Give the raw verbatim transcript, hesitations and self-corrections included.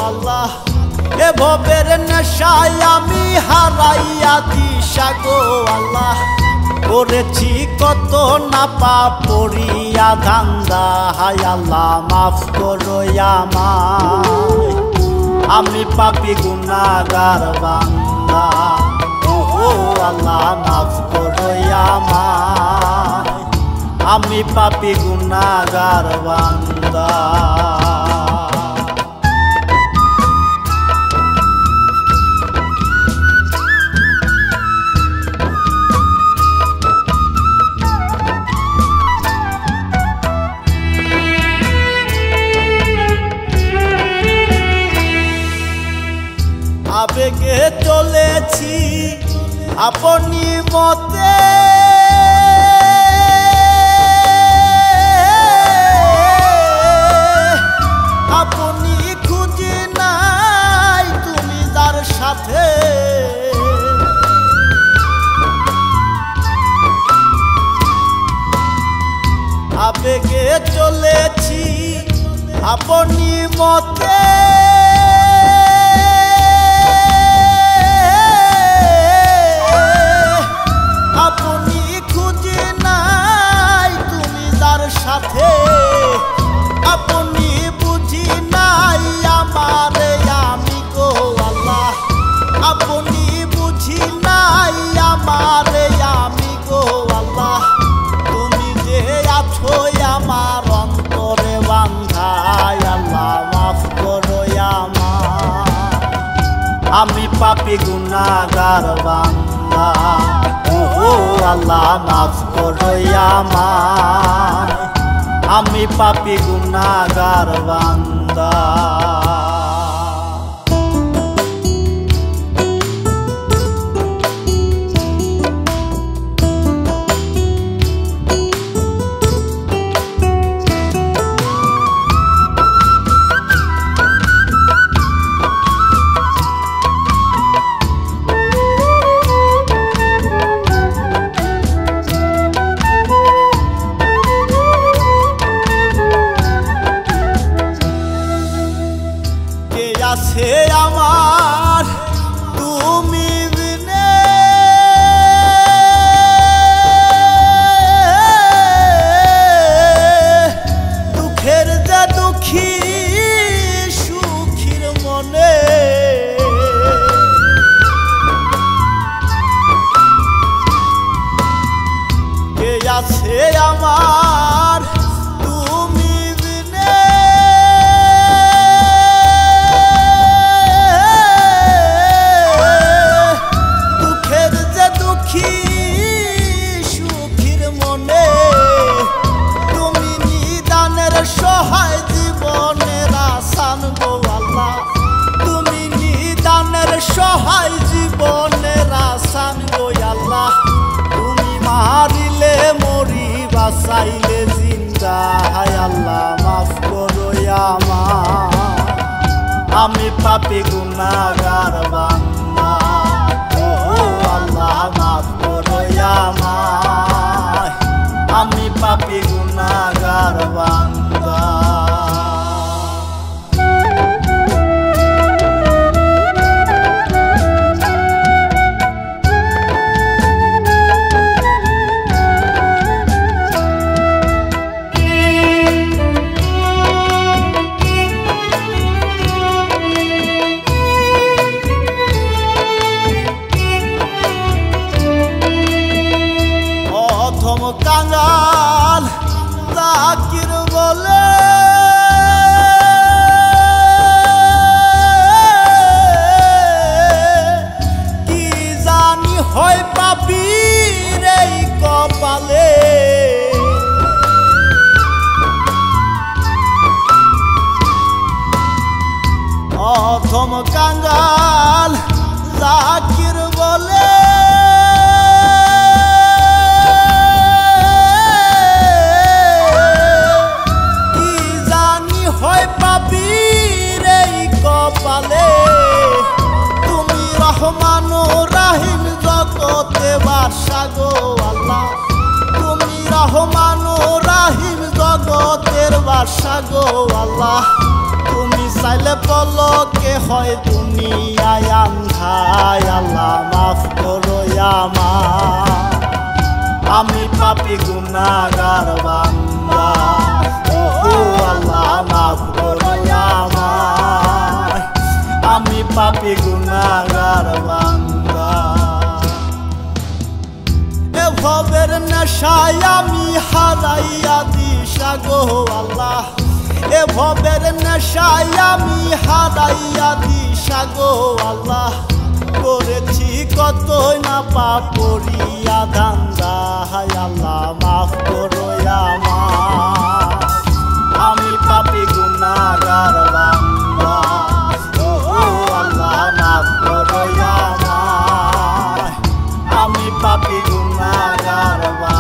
আল্লাহ এ ভবের নেশায় আমি হারাইয়া দিশা গো আল্লাহ করেছি কত না পাপ পড়িয়া ধান্দা হায় আল্লাহ মাফ করো আমায় আমি পাপী গুনাহগার বান্দা ও আল্লাহ মাফ করো আমায় আমি পাপী গুনাহগার বান্দা আবেগে চলেছি আপনি মতে আপনি খুঁজে নাই তুমি যার সাথে আবেগে চলেছি আপনি মতে আপনি বুঝি নাই আমারে আমি গো আল্লাহ আপনি বুঝি নাই আমারে আমি গো আল্লাহ তুমি যে আছো আমার অন্তরে বাঁধা আল্লাহ মাফ করো আমায় আমি পাপী গুনাহগার বান্দা ও আল্লাহ মাফ করো আমায় আমি পাপী গুনাহগার বান্দা আছে আমার তুমি বিনে দুঃখের যে দুঃখী সুখীর মনে কে আছে আমার তুমি বিনে সহায় জীবনের আসান গো আল্লাহ তুমি নিদানের সহায় জীবনের আসান গো আল্লাহ তুমি মারিলে মরি বাঁচাইলে জিন্দা হায় আল্লাহ মাফ করো আমায় আমি পাপী গুনাহগার বান্দা ও আল্লাহ মাফ করো আমায় আমি পাপী গুনাহগার বান্দা অধম কাঙ্গাল জাকির বলে কি জানি হয় পাপীর এই কপালে অধম কাঙ্গাল জাকির বলে তুমি রহমান রাহিম জগতে বাদশা গো আল্লাহ তুমি রহমান রাহিম জগতের বাদশা গো আল্লাহ তুমি নাইলে পলকে হয় দুনিয়ায় আন্ধায় আল্লাহ মাফ করো আমায় আমি পাপী গুনাহগার বান্দা ও আল্লাহ মাফ করো আমায় আমি পাপী গুনাহগার বান্দা এ ভবের নেশায় আমি হারাইয়া দিশা গো আল্লাহ এ ভবের নেশায় আমি হারাইয়া দিশা গো আল্লাহ করেছি কতই না পাপ করিয়া ধান্দা হায় আল্লাহ মাফ করো আমায় আমি পাপী গুনাহগার বান্দা ও আল্লাহ মাফ করো আমায় আমি পাপী গুনাহগার বান্দা